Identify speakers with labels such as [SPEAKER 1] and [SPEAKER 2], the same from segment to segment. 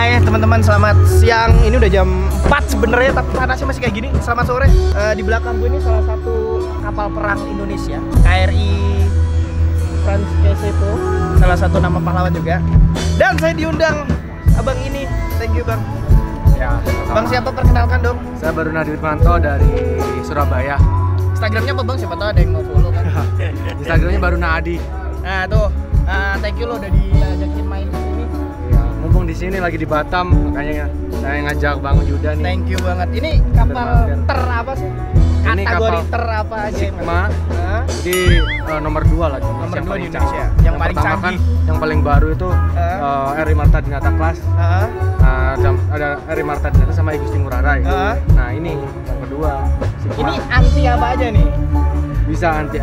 [SPEAKER 1] Hai teman-teman, selamat siang. Ini udah jam 4 sebenarnya, tapi panasnya masih kayak gini. Selamat sore. Di belakang gue ini salah satu kapal perang Indonesia, KRI Franz Kesepo, salah satu nama pahlawan juga. Dan saya diundang abang ini. Thank you bang.
[SPEAKER 2] Ya,
[SPEAKER 1] bang siapa, perkenalkan dong.
[SPEAKER 2] Saya baru Nadi Manto dari Surabaya.
[SPEAKER 1] Instagramnya apa bang? Siapa tahu ada yang mau follow kan.
[SPEAKER 2] Instagramnya baru Nadi.
[SPEAKER 1] Nah tuh, thank you lo udah diajakin main di sini.
[SPEAKER 2] Ya, mumpung di sini lagi di Batam, makanya saya ngajak Bang Yuda nih.
[SPEAKER 1] Thank you banget. Ini kapal ter apa sih?
[SPEAKER 2] Ini
[SPEAKER 1] Kategori
[SPEAKER 2] kapal
[SPEAKER 1] ter apa aja?
[SPEAKER 2] Sigma. Di nomor 2 lah.
[SPEAKER 1] Nomor 2 di Indonesia.
[SPEAKER 2] Canggih.
[SPEAKER 1] Yang paling
[SPEAKER 2] pertama
[SPEAKER 1] canggih.
[SPEAKER 2] kan, yang paling baru itu RI Marta Dinata Class. Ada RI Marta Dinata sama I Gusti Ngurah Rai. Nah ini yang kedua. Sigma.
[SPEAKER 1] Ini anti apa aja nih?
[SPEAKER 2] Bisa anti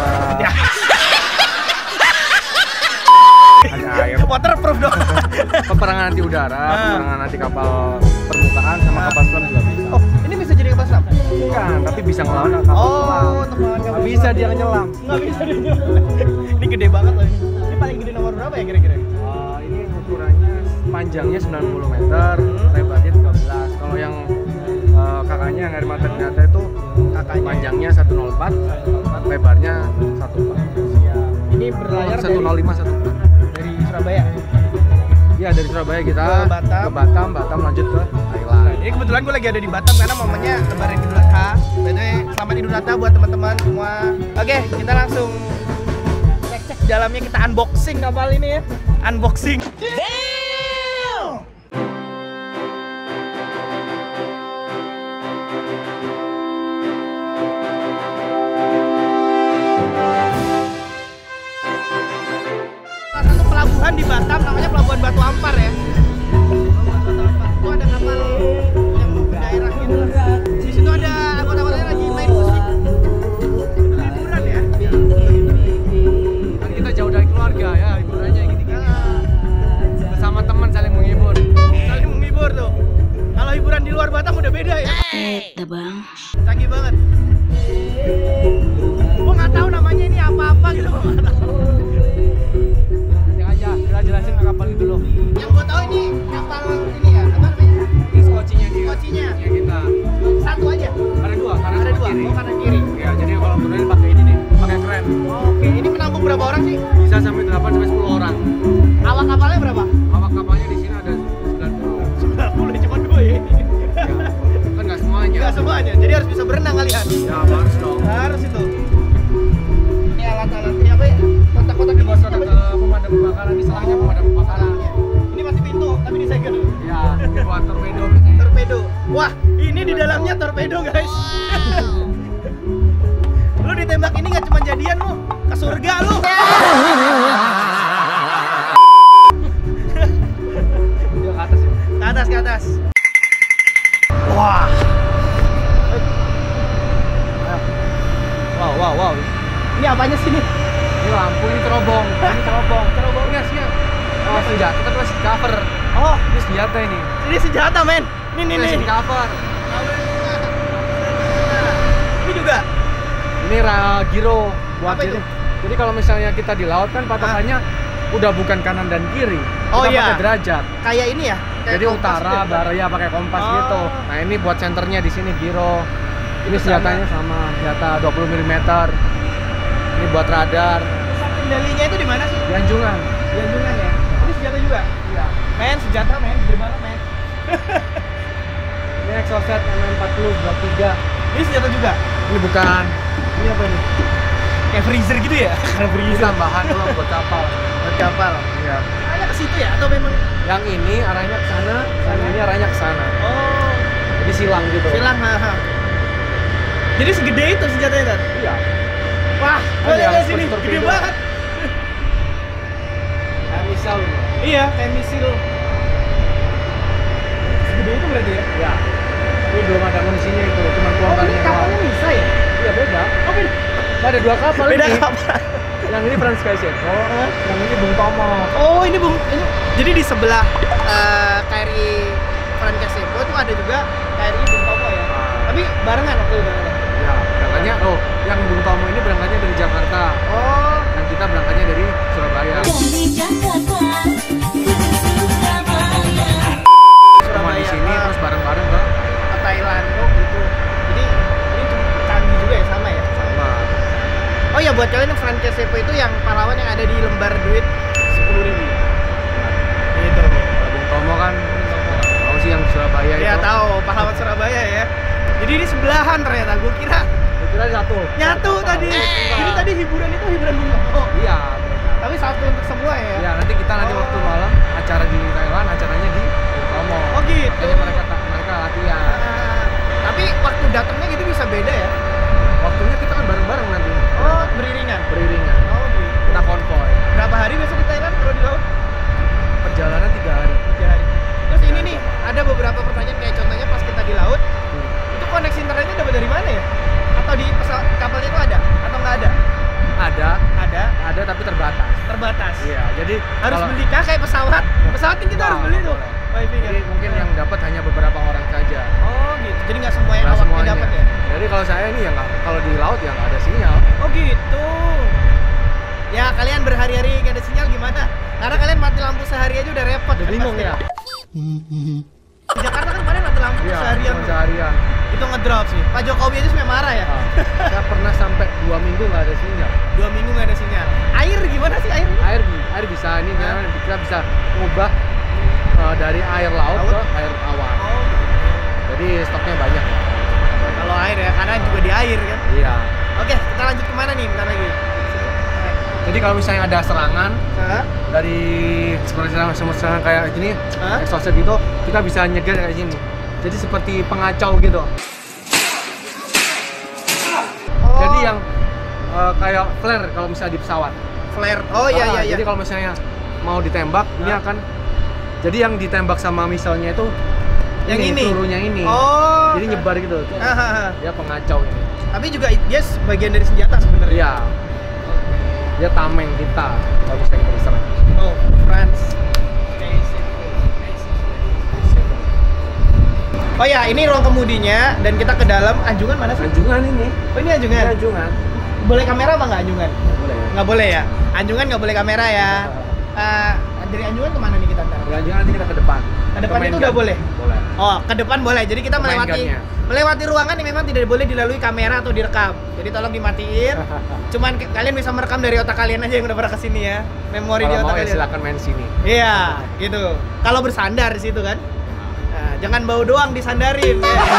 [SPEAKER 2] ada air.
[SPEAKER 1] Waterproof dong.
[SPEAKER 2] Peperangan anti udara, peperangan anti kapal permukaan sama kapal selam juga bisa.
[SPEAKER 1] Oh, ini bisa jadi kapal selam?
[SPEAKER 2] Bukan, tapi bisa ngelawan kapal selam.
[SPEAKER 1] Untuk melawan kapal
[SPEAKER 2] Nggak bisa dia nyelam.
[SPEAKER 1] Nggak bisa dia nyelam. Ini gede banget loh ini. Ini paling gede nomor berapa ya kira-kira?
[SPEAKER 2] Ini ukurannya panjangnya 90 meter, lebarnya 13. Kalau yang kakaknya yang Air Mata Dinata itu panjangnya 104, lebarnya 14.
[SPEAKER 1] Ini berlayar
[SPEAKER 2] 105, 14.
[SPEAKER 1] dari Surabaya.
[SPEAKER 2] Iya, dari Surabaya kita
[SPEAKER 1] ke
[SPEAKER 2] Batam lanjut ke Thailand.
[SPEAKER 1] Ini kebetulan gue lagi ada di Batam karena momennya Lebaran Idul Adha. By the way, selamat Idul Adha buat teman-teman semua. Oke, kita langsung cek dalamnya, kita unboxing kapal ini ya. Unboxing. Pelabuhan di Batam namanya Pelabuhan Batu Ampar ya. Itu ada kapal yang mau ke daerah gitu. Di situ ada anggota-anggotanya lagi main musik. Liburan ya.
[SPEAKER 2] Kan kita jauh dari keluarga ya, hiburannya gini-gini. Bersama teman saling menghibur.
[SPEAKER 1] Saling menghibur tuh. Kalau hiburan di luar Batam udah beda ya.
[SPEAKER 3] Bang.
[SPEAKER 1] Canggih banget. Gua nggak tahu namanya ini apa-apa gitu. Gua nggak tahu.
[SPEAKER 2] Kita jelasin ke kapal itu loh.
[SPEAKER 1] Yang gua tahu ini kapal ini ya, apa namanya?
[SPEAKER 2] Ini skocinya dia.
[SPEAKER 1] Skocinya.
[SPEAKER 2] Ya kita.
[SPEAKER 1] Satu aja.
[SPEAKER 2] Ada dua, kanan
[SPEAKER 1] Ada
[SPEAKER 2] sama
[SPEAKER 1] dua.
[SPEAKER 2] kiri.
[SPEAKER 1] Oh, kanan kiri.
[SPEAKER 2] Ya, jadi kalau turunin pakai ini nih, pakai kren.
[SPEAKER 1] Oke, ini menampung berapa orang sih?
[SPEAKER 2] Bisa sampai 8 sampai 10 orang.
[SPEAKER 1] Awak kapalnya berapa?
[SPEAKER 2] Awak kapalnya di sini ada 90.
[SPEAKER 1] 90 cuma gue ya.
[SPEAKER 2] Ya, kan nggak semuanya.
[SPEAKER 1] Enggak semuanya. Jadi harus bisa berenang kalian.
[SPEAKER 2] Ya, harus dong.
[SPEAKER 1] Harus itu. Ini alat-alatnya apa ya? Kotak-kotak
[SPEAKER 2] Ini buat ke pemadam kebakaran, di selangnya pemadam kebakaran.
[SPEAKER 1] Ini masih pintu, tapi disegel dulu.
[SPEAKER 2] Ya, ini buat torpedo biasanya.
[SPEAKER 1] Torpedo. Wah, ini di dalamnya torpedo, guys. Lu ditembak ini nggak cuma jadian lu, ke surga lu.
[SPEAKER 2] Dia ke atas ya.
[SPEAKER 1] Ke atas, ke atas. Wah. Wow. Ini apanya sih nih?
[SPEAKER 2] Ini lampu, ini terobong. Ini terobong. Terobongnya sih. Oh, senjata kan masih di cover.
[SPEAKER 1] Oh,
[SPEAKER 2] Ini senjata ini.
[SPEAKER 1] ini senjata, men. Ini
[SPEAKER 2] Masih
[SPEAKER 1] nih.
[SPEAKER 2] di cover.
[SPEAKER 1] Ini juga.
[SPEAKER 2] Ini giro buat
[SPEAKER 1] Apa itu?
[SPEAKER 2] Jadi kalau misalnya kita di laut kan patokannya udah bukan kanan dan kiri.
[SPEAKER 1] Oh,
[SPEAKER 2] Kita
[SPEAKER 1] iya.
[SPEAKER 2] pakai derajat.
[SPEAKER 1] Kayak ini ya. Kayak
[SPEAKER 2] Jadi
[SPEAKER 1] kompas
[SPEAKER 2] utara,
[SPEAKER 1] gitu.
[SPEAKER 2] barat ya pakai kompas
[SPEAKER 1] Oh.
[SPEAKER 2] gitu. Nah, ini buat senternya di sini giro. Ini
[SPEAKER 1] Itu
[SPEAKER 2] senjatanya sama senjata 20 mm. Ini buat radar.
[SPEAKER 1] Pusat kendalinya itu di mana sih?
[SPEAKER 2] Di Anjungan.
[SPEAKER 1] Di Anjungan ya. Ini senjata juga.
[SPEAKER 2] Iya.
[SPEAKER 1] Men, senjata men, gede banget men.
[SPEAKER 2] Ini Exocet MM40 Block 3.
[SPEAKER 1] Ini senjata juga.
[SPEAKER 2] Ini bukan.
[SPEAKER 1] Ini apa ini? Kayak freezer gitu ya? Kayak
[SPEAKER 2] Ini
[SPEAKER 1] freezer.
[SPEAKER 2] tambahan doang buat kapal.
[SPEAKER 1] Buat kapal.
[SPEAKER 2] Iya.
[SPEAKER 1] Arahnya ke situ ya atau memang?
[SPEAKER 2] Yang ini arahnya ke sana, yang ini arahnya ke sana.
[SPEAKER 1] Oh,
[SPEAKER 2] Jadi silang gitu.
[SPEAKER 1] silang. Jadi segede itu senjatanya kan?
[SPEAKER 2] Iya.
[SPEAKER 1] Wah,
[SPEAKER 2] Ada
[SPEAKER 1] boleh
[SPEAKER 2] yang
[SPEAKER 1] lihat sini,
[SPEAKER 2] seperti
[SPEAKER 1] gede
[SPEAKER 2] torpedo.
[SPEAKER 1] banget.
[SPEAKER 2] Kayak misal.
[SPEAKER 1] Iya, kayak misil. Segede itu berarti ya?
[SPEAKER 2] Ya. Tapi belum ada munisinya itu, cuma
[SPEAKER 1] Oh, ini
[SPEAKER 2] bongkarnya
[SPEAKER 1] kapalnya
[SPEAKER 2] doang.
[SPEAKER 1] bisa ya?
[SPEAKER 2] Iya beda.
[SPEAKER 1] Oh, beda.
[SPEAKER 2] Ada dua kapal
[SPEAKER 1] Beda
[SPEAKER 2] ini.
[SPEAKER 1] kapal.
[SPEAKER 2] Yang ini Franz Kesepo, yang ini Bung Tomo.
[SPEAKER 1] Oh, ini Bung. Jadi di sebelah KRI Franz Kesepo itu ada juga KRI Bung Tomo ya. Tapi barengan waktu itu barengan.
[SPEAKER 2] Ya, berangkatnya yang Bung Tomo ini berangkatnya dari Jakarta.
[SPEAKER 1] Oh,
[SPEAKER 2] Yang kita berangkatnya dari Surabaya.
[SPEAKER 3] Dari Jakarta ke Surabaya.
[SPEAKER 1] Sepo itu yang pahlawan yang ada di lembar duit 10.000. Gitu.
[SPEAKER 2] Bung Tomo kan tahu sih yang Surabaya itu.
[SPEAKER 1] Ya tahu, pahlawan Surabaya ya. Jadi ini sebelahan ternyata. Gue kira nyatu tadi. Jadi tadi hiburan itu hiburan Bung Tomo.
[SPEAKER 2] Iya.
[SPEAKER 1] Tapi satu untuk semua ya.
[SPEAKER 2] Iya, nanti kita waktu malam acara di Thailand, acaranya di Bung Tomo.
[SPEAKER 1] Oh gitu.
[SPEAKER 2] Jadi mereka latihan.
[SPEAKER 1] Tapi waktu datangnya gitu bisa beda ya.
[SPEAKER 2] Waktunya kita kan bareng-bareng nanti.
[SPEAKER 1] Oh, beriringan.
[SPEAKER 2] Oh gitu. Kita konvoy.
[SPEAKER 1] Berapa hari biasa di Thailand kalau di laut?
[SPEAKER 2] Perjalanan 3 hari.
[SPEAKER 1] 3 hari. Terus ini nih, ada beberapa pertanyaan kayak contohnya pas kita di laut, itu koneksi internetnya dapat dari mana ya? Atau di pesawat kapalnya itu ada atau nggak ada? Ada
[SPEAKER 2] Tapi terbatas. Iya, jadi
[SPEAKER 1] harus beli kah kayak pesawat? Pesawat ini kita harus beli tuh. Wifi kan?
[SPEAKER 2] Jadi mungkin yang dapat hanya beberapa orang saja.
[SPEAKER 1] Oh gitu. Jadi nggak semua yang
[SPEAKER 2] Nggak
[SPEAKER 1] awaknya
[SPEAKER 2] semuanya.
[SPEAKER 1] dapat ya?
[SPEAKER 2] Jadi kalau saya ini ya nggak, kalau di laut ya nggak ada sinyal.
[SPEAKER 1] Oh gitu. Ya kalian berhari-hari nggak ada sinyal gimana? Karena kalian mati lampu sehari aja udah repot.
[SPEAKER 2] Udah bingung
[SPEAKER 1] pasti.
[SPEAKER 2] ya.
[SPEAKER 1] Di Jakarta kan kemarin mati lampu
[SPEAKER 2] Iya,
[SPEAKER 1] seharian.
[SPEAKER 2] cuma seharian.
[SPEAKER 1] Itu ngedrop sih. Pak Jokowi aja sampai marah ya.
[SPEAKER 2] Saya pernah sampai 2 minggu nggak ada sinyal.
[SPEAKER 1] 2 minggu nggak ada sinyal. Air gimana sih air?
[SPEAKER 2] Air bisa ini kan kita bisa ngubah dari air laut ke air awan.
[SPEAKER 1] Oh.
[SPEAKER 2] Jadi stoknya banyak.
[SPEAKER 1] Kalau air ya, karena juga di air kan.
[SPEAKER 2] Iya.
[SPEAKER 1] Oke, kita lanjut kemana nih? Bentar lagi.
[SPEAKER 2] Jadi kalau misalnya ada serangan
[SPEAKER 1] Hah?
[SPEAKER 2] dari seperti serangan kayak gini,
[SPEAKER 1] Hah?
[SPEAKER 2] exhaust gitu, kita bisa nyegar kayak gini. Jadi seperti pengacau gitu.
[SPEAKER 1] Oh.
[SPEAKER 2] Jadi yang kayak flare kalau misalnya di pesawat.
[SPEAKER 1] Flare. Oh iya.
[SPEAKER 2] Jadi kalau misalnya mau ditembak, ini akan jadi yang ditembak sama misalnya itu
[SPEAKER 1] yang ini
[SPEAKER 2] pelurunya ini.
[SPEAKER 1] Oh.
[SPEAKER 2] Jadi nyebar gitu. Dia pengacau ini.
[SPEAKER 1] Tapi juga dia bagian dari senjata sebenarnya.
[SPEAKER 2] Iya. Dia tameng kita kalau misalnya kita diserang.
[SPEAKER 1] Oh, France. Oh ya, ini ruang kemudinya dan kita ke dalam. Anjungan mana sih?
[SPEAKER 2] Anjungan ini.
[SPEAKER 1] Oh ini anjungan.
[SPEAKER 2] Ini anjungan.
[SPEAKER 1] Boleh kamera apa nggak anjungan?
[SPEAKER 2] Boleh.
[SPEAKER 1] Nggak boleh ya. Anjungan nggak boleh kamera ya. Dari anjungan kemana nih kita ntar?
[SPEAKER 2] Dari anjungan nanti kita ke depan.
[SPEAKER 1] Ke depan itu udah boleh.
[SPEAKER 2] Boleh.
[SPEAKER 1] Oh, ke depan boleh. Jadi kita
[SPEAKER 2] Main
[SPEAKER 1] melewati ruangan yang memang tidak boleh dilalui kamera atau direkam. Jadi tolong dimatiin. Cuman kalian bisa merekam dari otak kalian aja yang udah pernah kesini ya. Memori di otak kalian.
[SPEAKER 2] Silakan main sini.
[SPEAKER 1] Iya, gitu. Kalau bersandar di situ kan. Nah, jangan bau doang disandarin.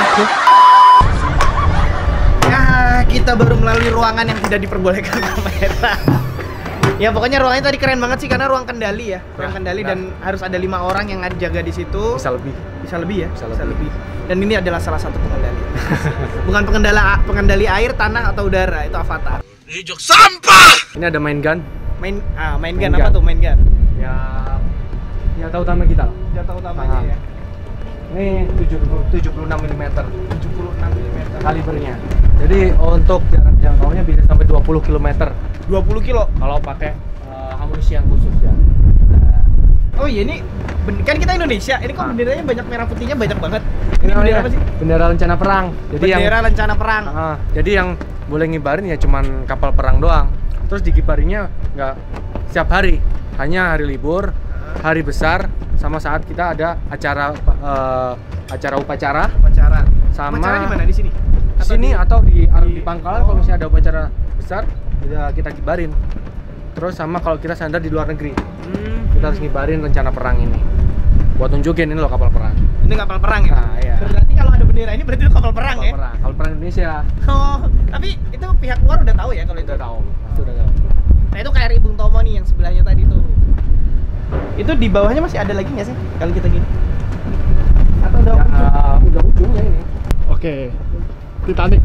[SPEAKER 1] Ya, kita baru melalui ruangan yang tidak diperbolehkan kamera. Ya pokoknya ruangannya tadi keren banget sih karena ruang kendali ya, ruang kendali dan harus ada 5 orang yang jaga di situ.
[SPEAKER 2] Bisa lebih.
[SPEAKER 1] Bisa lebih ya,
[SPEAKER 2] bisa lebih.
[SPEAKER 1] Dan ini adalah salah satu pengendali. Bukan pengendali air, tanah atau udara, itu Avatar.
[SPEAKER 2] Ini jok sampah. Ini ada main gun.
[SPEAKER 1] Main gun apa tuh main gun?
[SPEAKER 2] Ya senjata utama kita.
[SPEAKER 1] Senjata utamanya ya.
[SPEAKER 2] Ini 76 mm.
[SPEAKER 1] 76 mm
[SPEAKER 2] kalibernya. Jadi untuk jarak jangkaunya bisa sampai 20 km.
[SPEAKER 1] 20 kilo
[SPEAKER 2] kalau pakai amunisi yang khusus ya.
[SPEAKER 1] Oh iya, ini kan kita Indonesia. Ini kok benderanya banyak merah putihnya banyak banget. Ini
[SPEAKER 2] Ini
[SPEAKER 1] bendera apa sih?
[SPEAKER 2] Bendera rencana perang. Jadi
[SPEAKER 1] Bendera rencana perang.
[SPEAKER 2] Jadi yang boleh ngibarin ya cuman kapal perang doang. Terus dikibarinya nggak setiap hari, hanya hari libur, hari besar, sama saat kita ada acara upacara. Sama
[SPEAKER 1] Upacara di mana? Di sini?
[SPEAKER 2] Di sini atau di Pangkalan kalau misalnya ada upacara besar ya kita kibarin. Terus sama kalau kita sandar di luar negeri, kita harus ngibarin rencana perang ini buat tunjukin ini loh kapal perang.
[SPEAKER 1] Ini kapal perang ya?
[SPEAKER 2] Nah, iya.
[SPEAKER 1] Berarti kalau ada bendera ini berarti itu kapal perang ya?
[SPEAKER 2] Kapal perang Indonesia.
[SPEAKER 1] Oh, tapi itu pihak luar udah tahu ya kalau itu?
[SPEAKER 2] Udah tahu, pasti udah tahu.
[SPEAKER 1] Nah itu KRI Bung Tomo nih yang sebelahnya tadi tuh. Itu di bawahnya masih ada lagi nggak sih kalau kita gini? Atau udah ujung?
[SPEAKER 2] Udah ujungnya ini.
[SPEAKER 1] Oke, Titanic.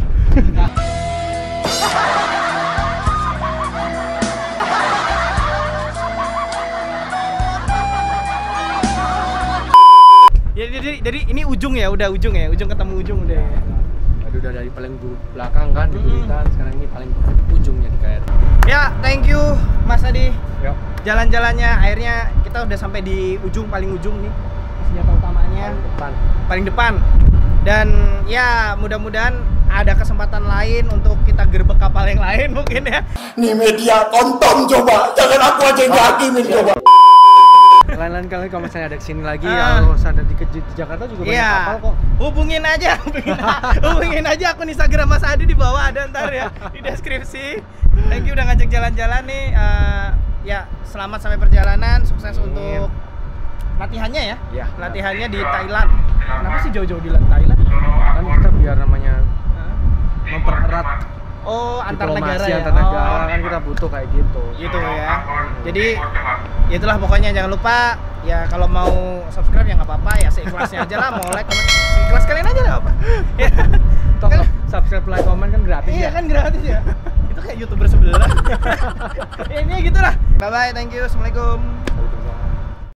[SPEAKER 1] Jadi ini ujung ya, udah ujung ya, ujung ketemu ujung udah ya.
[SPEAKER 2] Aduh, udah dari paling belakang kan di Buritan, sekarang ini paling ujungnya di KRI.
[SPEAKER 1] Ya, thank you Mas Adi.
[SPEAKER 2] Yuk.
[SPEAKER 1] Jalan-jalannya akhirnya kita udah sampai di ujung, paling ujung nih. Senjata utamanya paling depan. Dan ya mudah-mudahan ada kesempatan lain untuk kita gerbek kapal yang lain mungkin ya.
[SPEAKER 3] Nih media tonton coba, jangan aku aja yang hakimi coba.
[SPEAKER 2] kalian kalau misalnya ada kesini lagi kalau ada di Jakarta juga banyak kapal kok.
[SPEAKER 1] Hubungin aja akun Instagram Mas Adi di bawah ada ntar ya di deskripsi. Thank you udah ngajak jalan-jalan nih. Ya selamat sampai perjalanan, sukses untuk latihannya ya.
[SPEAKER 2] Ya.
[SPEAKER 1] Latihannya di Thailand. Kenapa sih jauh-jauh di Thailand?
[SPEAKER 2] Kan kita biar namanya mempererat
[SPEAKER 1] antar negara ya.
[SPEAKER 2] Antar negara kan kita butuh kayak gitu.
[SPEAKER 1] Gitu ya. Jadi itulah pokoknya jangan lupa ya kalau mau subscribe ya nggak apa-apa ya seikhlasnya aja lah, mau like comment ikhlas kalian aja nggak apa. Ya.
[SPEAKER 2] Toh subscribe like comment kan gratis
[SPEAKER 1] iya,
[SPEAKER 2] ya.
[SPEAKER 1] Kan gratis ya. Itu kayak YouTuber sebelah. Ya ini gitulah. Bye bye, thank you. Assalamualaikum.